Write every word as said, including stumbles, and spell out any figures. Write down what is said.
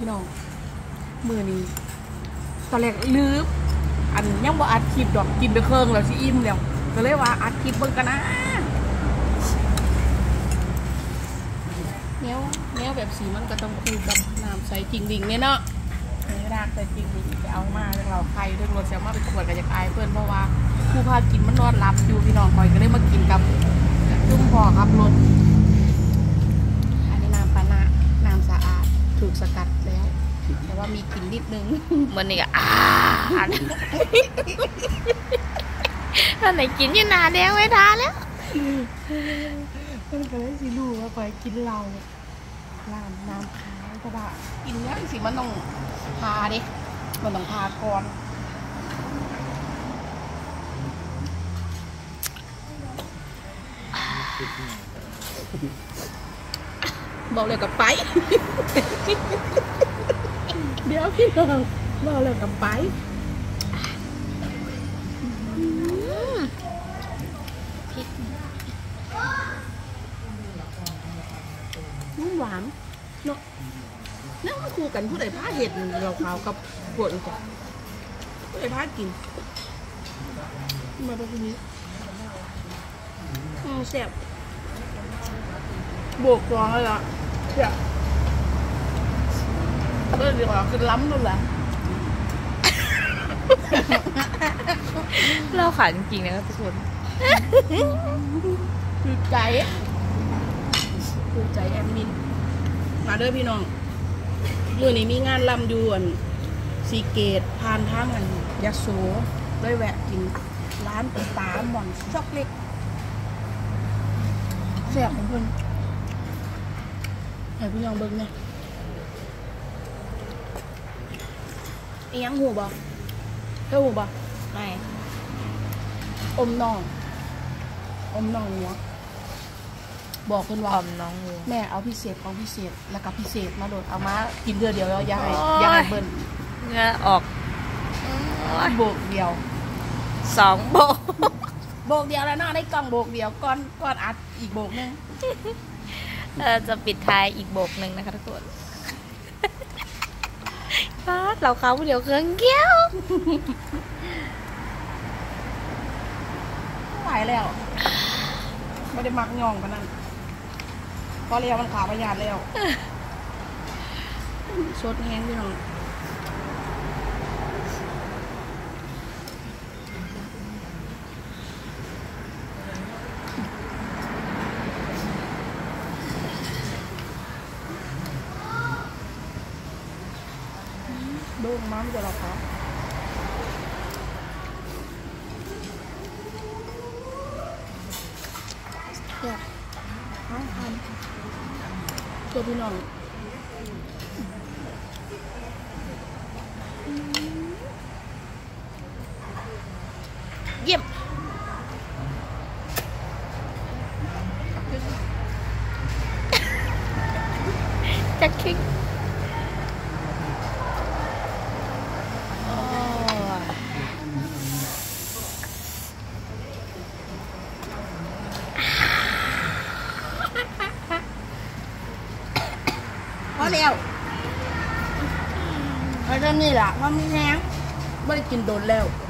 พี่น้องมือนี้ตอนแรกลืมอันยังบ่อัดคลิปดอกกินไปเครื่องแล้วสิอิ่มแล้วก็เลยว่าอัดคลิปเบิ่งกันนะเนี้ยเนี้ยแบบสีมันก็ต้องคู่กับน้ำใส่จริงดิ่งเนี่ยเนาะนี่รากใส่จริงดิ่งจะเอามาจากเราใครด้วยรวดแซลมาเป็นขวดกับจะกลายเพื่อนเพราะว่าผู้พากินมันนอนหลับอยู่พี่น้องคอยก็เลยมากินกับจุ่มพอครับรถอันนี้น้ำปานะน้ำสะอาดถูกสกัดแล้วแต่ว่ามีกลิ่นนิดนึงมันนี่ก็อ่าตอนไหนกินยี่นาแดงไว้ทาแล้วมันก็เลยสิรู้ว่าคอยกินเราน้ำน้ำขาวก็ได้กินเนี้ยสิมันต้องพาดิมันต้องพาก่อนบอกเลยกับไปเดี๋ยวพี่น้องบอกเลยกับไปพริกนุ่มหวานเนาะนั่งคู่กันผู้ใดพาเห็ดเราขาวกับปวดจ้ะผู้ใดพากินมาตรงนี้แซ่บบวกกองเลยล่ะเดี๋ยวก็เดี๋ยวคือล้ำนู่นแหละเราขาดจริงๆนะครับทุกคนคือใจคือใจแอดมินมาเด้อพี่น้องมือนี้มีงานลำยวนสีเกตพานท่ามันยาโสด้วยแวะกินร้านตาหม่อนช็อกเล็กแซ่บของเพื่อนให้พี่น้องเบิ่งเนี่ยอีหยังหูบ่เท่าหูบ่ไม่อมน้องอมน้องหัวบอกคนว่าอมน้องงูแม่เอาพิเศษของพิเศษแล้วก็พิเศษมาโดดเอามากินเดือเดียวแล้วอย่าให้อย่าให้เบิ้ลเงือออกโบกเดียวสองโบกโบกเดียวแล้วเนาะได้กล่องโบกเดียวก้อนก้อนอัดอีกโบกนึงเออจะปิดท้ายอีกโบกหนึ่งนะคะทุกคนเราเขาเดี๋ยวเครื่องเกี้ยวไหวแล้วไม่ได้มักย่องกันนั่นพอเรียวมันขาประหยัดแล้วสดแห้งพี่น้องดูม้ามจะหรอครับเนี่ยห้างพันตัวพี่น้องเยี่ยมจะคิกพอแล้วเอาเท่านี้แหละว่าไม่แห้งไม่ได้กินโดนแล้ว